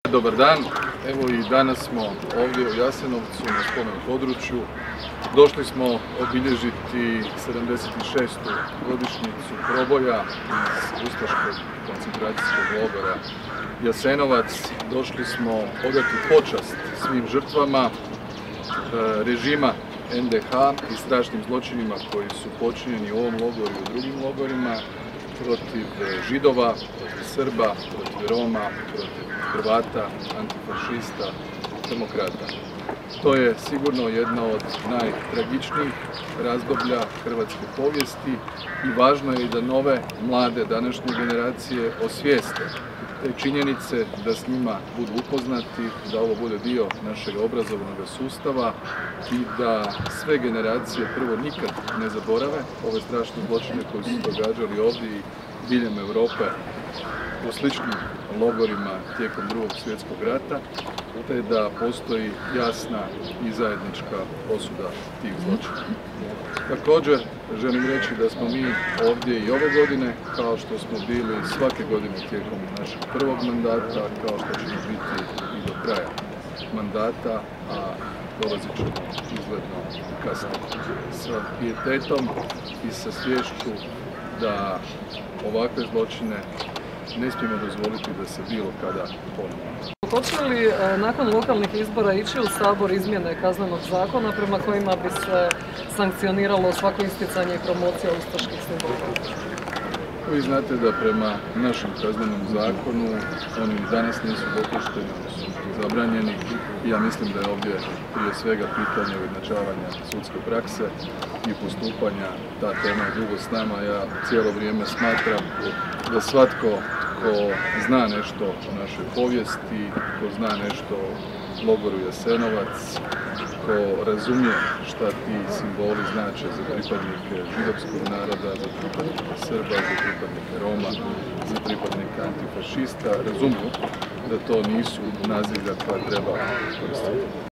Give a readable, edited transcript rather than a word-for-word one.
Dobar dan, evo i danas smo ovdje u Jasenovcu na Spomen području. Došli smo obilježiti 76. godišnjicu proboja iz ustaškog koncentracijskog logora Jasenovac. Došli smo odati počast svim žrtvama režima NDH i strašnim zločinima koji su počinjeni u ovom logoru i u drugim logorima protiv Židova, protiv Srba, protiv Roma, protiv Hrvata, antifašista, demokrata. To je sigurno jedno od najtragičnijih razdoblja hrvatske povijesti i važno je i da nove, mlade, današnje generacije osvijeste te činjenice, da s njima budu upoznati, da ovo bude dio našeg obrazovnog sustava i da sve generacije prvo nikad ne zaborave ove strašne zločine koji su događali ovdje i diljem Europe u sličnim logorima tijekom Drugog svjetskog rata, te da postoji jasna i zajednička osuda tih zločina. Također želim reći da smo mi ovdje i ove godine, kao što smo bili svake godine tijekom našeg prvog mandata, kao što ćemo biti i do kraja mandata, a dolazit ćemo izgledno kasnije. Sa pijetetom i sa sviješću da ovakve zločine ne smijemo dozvoliti da se bilo kada ponovi. Hoće li nakon lokalnih izbora ići u Sabor izmjene kaznenog zakona prema kojima bi se sankcioniralo svako isticanje i promocija ustaških simbola? Vi znate da prema našem kaznenom zakonu oni danas nisu dopušteni, oni su zabranjeni. Ja mislim da je ovdje prije svega pitanje ujednačavanja sudske prakse i postupanja. Ta tema je dugo s nama. Ja cijelo vrijeme smatram da svatko ko zna nešto o našoj povijesti, ko zna nešto o logoru Jasenovac, ko razumije šta ti simboli znače za pripadnike židovskog naroda, za pripadnike Srba, za pripadnike Roma, za pripadnike antifašista, razumiju da to nisu nazivlja koja treba koristiti.